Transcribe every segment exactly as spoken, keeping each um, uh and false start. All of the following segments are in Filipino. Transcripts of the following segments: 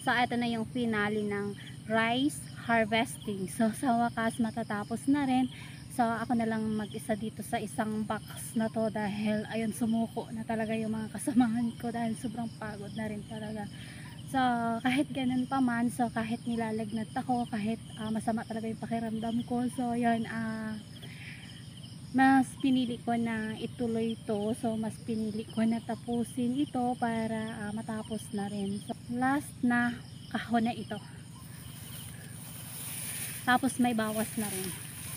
So ito na yung finale ng rice harvesting. So sa wakas matatapos na rin. So ako na lang mag-isa dito sa isang box na to dahil ayun, sumuko na talaga yung mga kasamahan ko dahil sobrang pagod na rin talaga. So kahit ganun pa man, so kahit nilalagnat ako, kahit uh, masama talaga yung pakiramdam ko, so yun, ah uh, mas pinili ko na ituloy to. So mas pinili ko na tapusin ito para uh, matapos na rin. So last na kahon na ito, tapos may bawas na rin.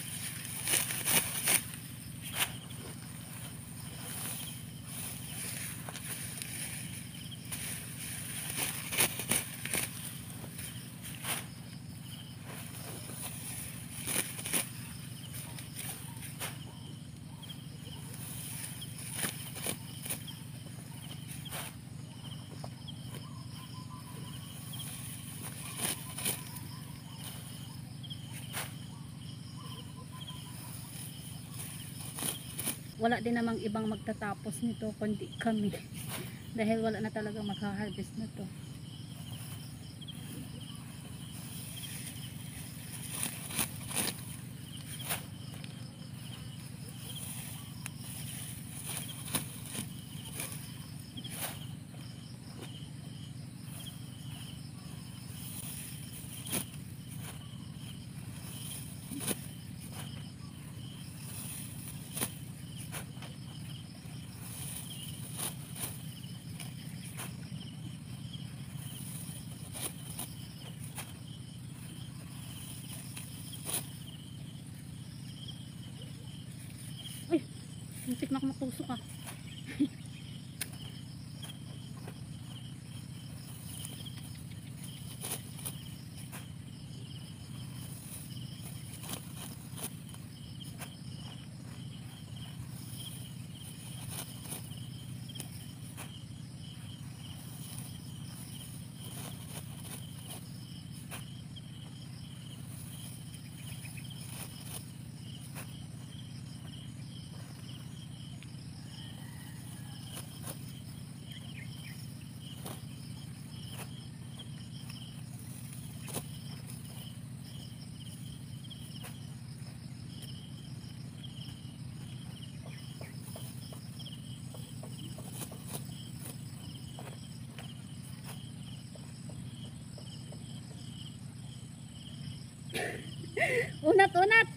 Wala din namang ibang magtatapos nito kundi kami dahil wala na talaga magha-harvest na to. Ay, muntik na ako matusok ah. Unat-unat.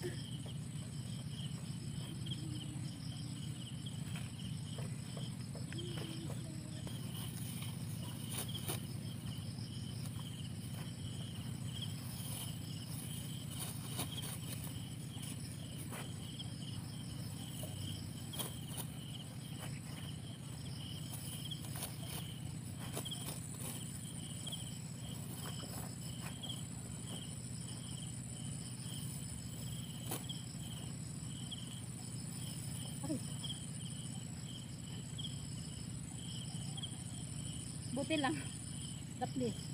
Buti lang. Taplis.